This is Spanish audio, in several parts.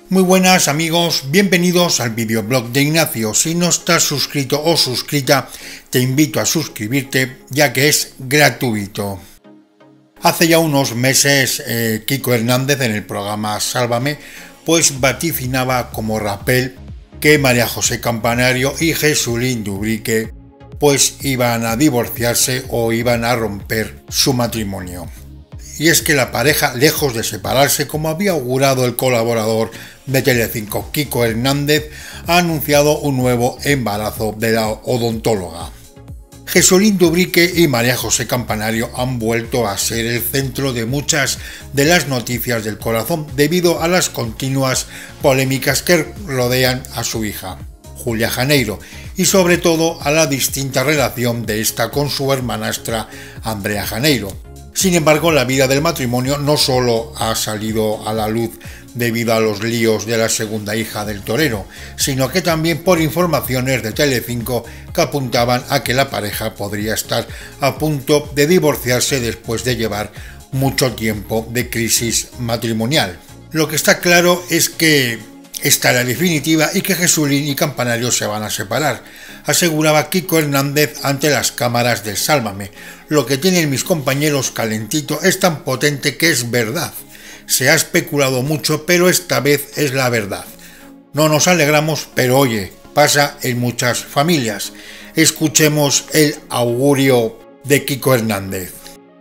Muy buenas amigos, bienvenidos al videoblog de Ignacio. Si no estás suscrito o suscrita, te invito a suscribirte ya que es gratuito. Hace ya unos meses Kiko Hernández en el programa Sálvame pues vaticinaba como rapel que María José Campanario y Jesulín Dubrique pues iban a divorciarse o iban a romper su matrimonio. Y es que la pareja, lejos de separarse, como había augurado el colaborador de Telecinco Kiko Hernández, ha anunciado un nuevo embarazo de la odontóloga. Jesulín Dubrique y María José Campanario han vuelto a ser el centro de muchas de las noticias del corazón debido a las continuas polémicas que rodean a su hija, Julia Janeiro, y sobre todo a la distinta relación de esta con su hermanastra Andrea Janeiro. Sin embargo, la vida del matrimonio no solo ha salido a la luz debido a los líos de la segunda hija del torero, sino que también por informaciones de Telecinco que apuntaban a que la pareja podría estar a punto de divorciarse después de llevar mucho tiempo de crisis matrimonial. Lo que está claro es que esta era definitiva y que Jesulín y Campanario se van a separar, aseguraba Kiko Hernández ante las cámaras del Sálvame. Lo que tienen mis compañeros calentito es tan potente que es verdad. Se ha especulado mucho, pero esta vez es la verdad. No nos alegramos, pero oye, pasa en muchas familias. Escuchemos el augurio de Kiko Hernández.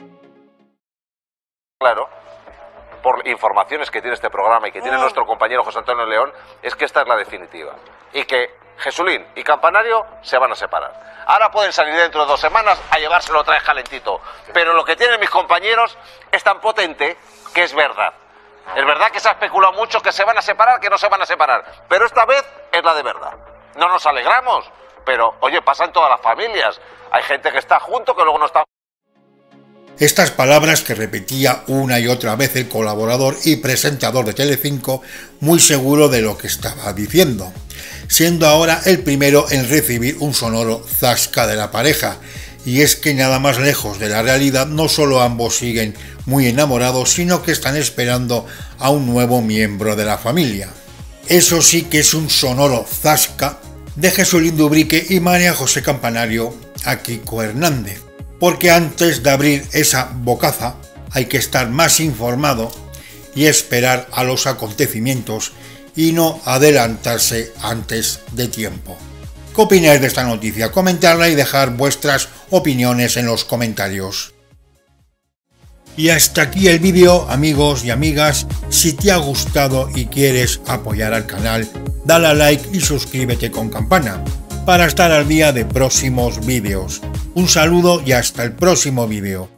Claro, por informaciones que tiene este programa y que tiene nuestro compañero José Antonio León, es que esta es la definitiva. Y que Jesulín y Campanario se van a separar. Ahora pueden salir dentro de 2 semanas a llevárselo otra vez calentito. Pero lo que tienen mis compañeros es tan potente que es verdad. Es verdad que se ha especulado mucho que se van a separar, que no se van a separar. Pero esta vez es la de verdad. No nos alegramos, pero oye, pasa en todas las familias. Hay gente que está junto, que luego no está. Estas palabras que repetía una y otra vez el colaborador y presentador de Telecinco, muy seguro de lo que estaba diciendo, siendo ahora el primero en recibir un sonoro zasca de la pareja. Y es que nada más lejos de la realidad, no solo ambos siguen muy enamorados, sino que están esperando a un nuevo miembro de la familia. Eso sí que es un sonoro zasca de Jesulín Dubrique y María José Campanario a Kiko Hernández. Porque antes de abrir esa bocaza hay que estar más informado y esperar a los acontecimientos y no adelantarse antes de tiempo. ¿Qué opináis de esta noticia? Comentarla y dejar vuestras opiniones en los comentarios. Y hasta aquí el vídeo, amigos y amigas. Si te ha gustado y quieres apoyar al canal, dale a like y suscríbete con campana para estar al día de próximos vídeos. Un saludo y hasta el próximo vídeo.